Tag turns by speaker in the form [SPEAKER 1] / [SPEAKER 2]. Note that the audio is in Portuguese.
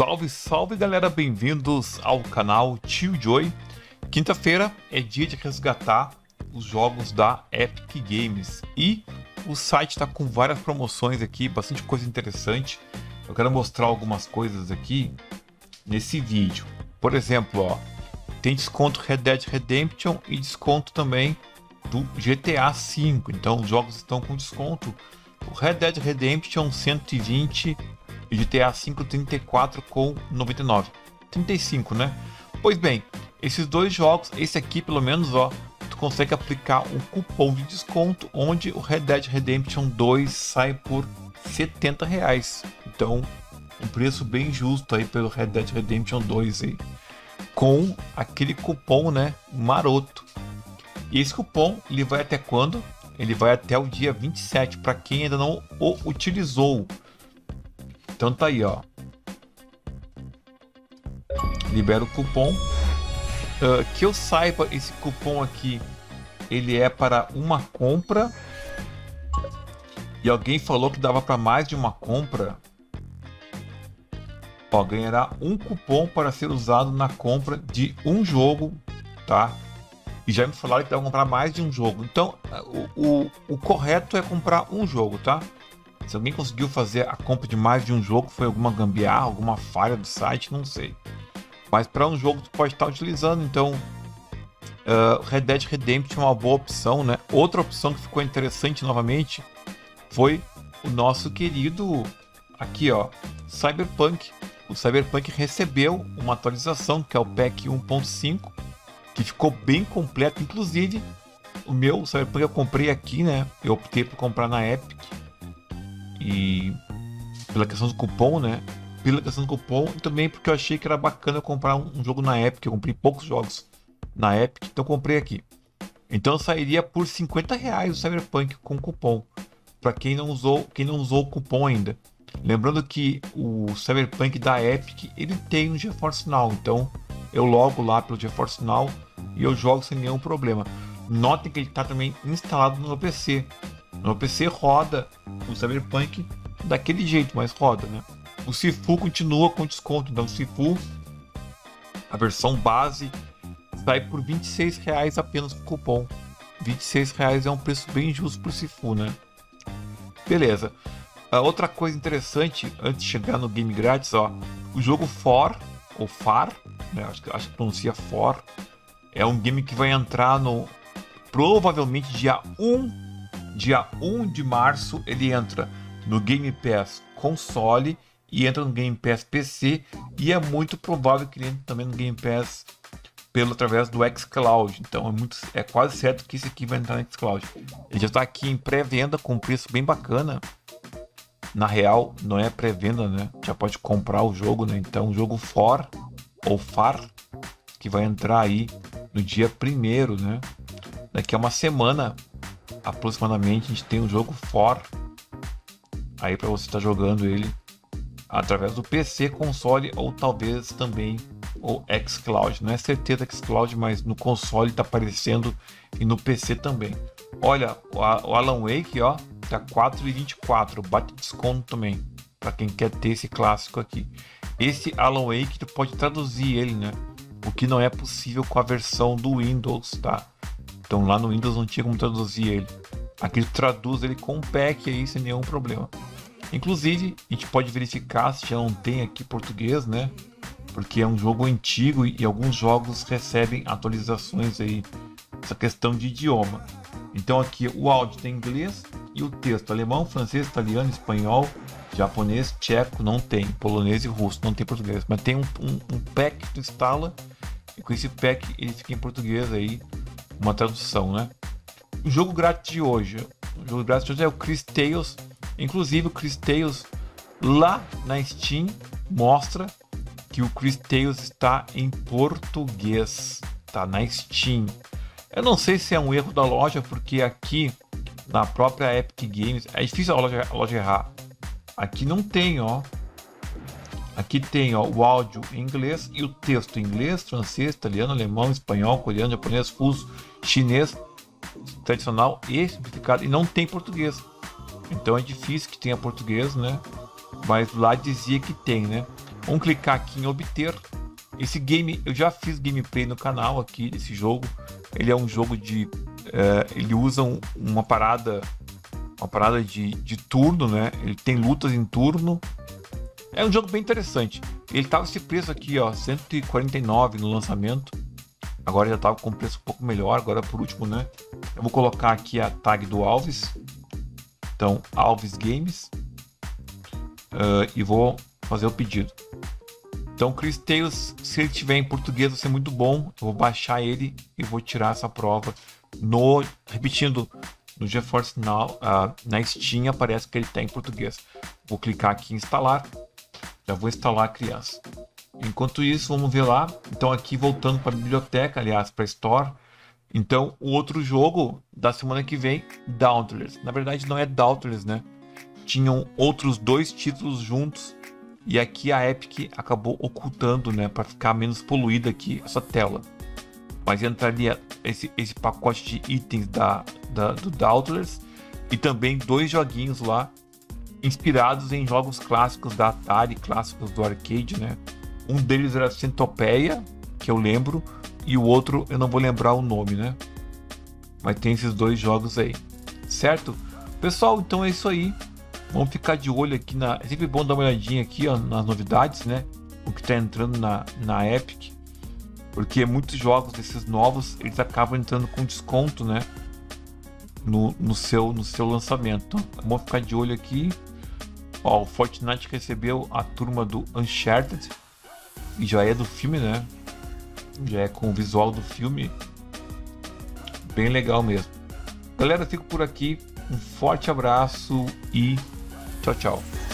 [SPEAKER 1] Salve, salve galera, bem-vindos ao canal Tio Joy. Quinta-feira é dia de resgatar os jogos da Epic Games e o site está com várias promoções aqui, bastante coisa interessante. Eu quero mostrar algumas coisas aqui nesse vídeo. Por exemplo, ó, tem desconto Red Dead Redemption e desconto também do GTA V. Então os jogos estão com desconto. O Red Dead Redemption 120 e GTA V 34,99. 35, né? Pois bem, esses dois jogos, esse aqui pelo menos, ó, tu consegue aplicar um cupom de desconto onde o Red Dead Redemption 2 sai por R$70. Então, um preço bem justo aí pelo Red Dead Redemption 2 aí, com aquele cupom, né, maroto. E esse cupom, ele vai até quando? Ele vai até o dia 27, para quem ainda não o utilizou. Então tá aí, ó. Libera o cupom. Que eu saiba, esse cupom aqui, ele é para uma compra. E alguém falou que dava para mais de uma compra. Ó, ganhará um cupom para ser usado na compra de um jogo, tá? E já me falaram que dá para comprar mais de um jogo. Então, o correto é comprar um jogo, tá? Se alguém conseguiu fazer a compra de mais de um jogo, foi alguma gambiarra, alguma falha do site, não sei. Mas para um jogo, tu pode estar utilizando. Então, Red Dead Redemption é uma boa opção, né? Outra opção que ficou interessante novamente foi o nosso querido, aqui ó, Cyberpunk. O Cyberpunk recebeu uma atualização, que é o Pack 1.5. Que ficou bem completo, inclusive o meu Cyberpunk eu comprei aqui, né? Eu optei por comprar na Epic e pela questão do cupom, né? Pela questão do cupom e também porque eu achei que era bacana eu comprar um jogo na Epic. Eu comprei poucos jogos na Epic, então eu comprei aqui. Então sairia por R$50 o Cyberpunk com cupom para quem não usou o cupom ainda. Lembrando que o Cyberpunk da Epic ele tem um GeForce Now, então eu logo lá pelo GeForce Now e eu jogo sem nenhum problema. Notem que ele está também instalado no meu PC. No meu PC roda o Cyberpunk daquele jeito, mas roda, né? O Sifu continua com desconto, então o Sifu, a versão base, sai por R$26 apenas com cupom. R$26 é um preço bem justo para o Sifu, né? Beleza. Outra coisa interessante, antes de chegar no game grátis, ó, o jogo For, ou Far, né, acho que pronuncia For, é um game que vai entrar no, provavelmente dia 1 de março, ele entra no Game Pass console e entra no Game Pass PC, e é muito provável que ele entre também no Game Pass através do xCloud. Então é quase certo que esse aqui vai entrar no xCloud. Ele já está aqui em pré-venda com um preço bem bacana. Na real, não é pré-venda, né? Já pode comprar o jogo, né? Então, o jogo For ou Far, que vai entrar aí no dia 1º, né? Daqui a uma semana, aproximadamente, a gente tem o jogo For aí para você estar jogando ele através do PC, console ou talvez também o xCloud. Não é certeza xCloud, mas no console está aparecendo e no PC também. Olha, o Alan Wake, ó, tá R$4,24, bate desconto também, para quem quer ter esse clássico aqui. Esse Alan Wake, tu pode traduzir ele, né? O que não é possível com a versão do Windows, tá? Então lá no Windows não tinha como traduzir ele. Aqui tu traduz ele com um pack aí, sem nenhum problema. Inclusive, a gente pode verificar se já não tem aqui português, né? Porque é um jogo antigo e alguns jogos recebem atualizações aí, essa questão de idioma. Então aqui o áudio tem inglês e o texto alemão, francês, italiano, espanhol, japonês, tcheco, não tem, polonês e russo, não tem português, mas tem um pack que tu instala e com esse pack ele fica em português aí, uma tradução, né? O jogo grátis de hoje é o Cris Tales. Inclusive o Cris Tales lá na Steam mostra que o Cris Tales está em português, tá na Steam. Eu não sei se é um erro da loja, porque aqui na própria Epic Games é difícil a loja errar. Aqui não tem, ó. Aqui tem, ó, o áudio em inglês e o texto em inglês, francês, italiano, alemão, espanhol, coreano, japonês, russo, chinês, tradicional e simplificado, e não tem português. Então é difícil que tenha português, né? Mas lá dizia que tem, né? Vamos clicar aqui em obter. Esse game, eu já fiz gameplay no canal aqui desse jogo. Ele é um jogo de... ele usa uma parada de turno, né? Ele tem lutas em turno. É um jogo bem interessante. Ele tava esse preço aqui, ó, 149 no lançamento. Agora já tava com um preço um pouco melhor, agora por último, né? Eu vou colocar aqui a tag do Alves. Então, Alves Games. E vou fazer o pedido. Então, Chris Tales, se ele tiver em português, vai ser muito bom. Eu vou baixar ele e vou tirar essa prova. Repetindo, no GeForce Now, na Steam aparece que ele está em português. Vou clicar aqui em instalar. Já vou instalar a criança. Enquanto isso, vamos ver lá. Então, aqui voltando para a biblioteca, aliás, para a Store. Então, o outro jogo da semana que vem, Dauntless. Na verdade, não é Dauntless, né? Tinham outros 2 títulos juntos. E aqui a Epic acabou ocultando, né? Para ficar menos poluída aqui essa tela. Mas entraria esse pacote de itens do Dauntless. E também 2 joguinhos lá. Inspirados em jogos clássicos da Atari, clássicos do arcade, né? Um deles era Centopeia, que eu lembro, e o outro eu não vou lembrar o nome, né? Mas tem esses 2 jogos aí, certo? Pessoal, então é isso aí. Vamos ficar de olho aqui É sempre bom dar uma olhadinha aqui, ó, nas novidades, né? O que tá entrando na Epic. Porque muitos jogos desses novos, eles acabam entrando com desconto, né? No seu lançamento. Então, vamos ficar de olho aqui. Ó, o Fortnite recebeu a turma do Uncharted. E já é do filme, né? Já é com o visual do filme. Bem legal mesmo. Galera, fico por aqui. Um forte abraço e tchau, tchau.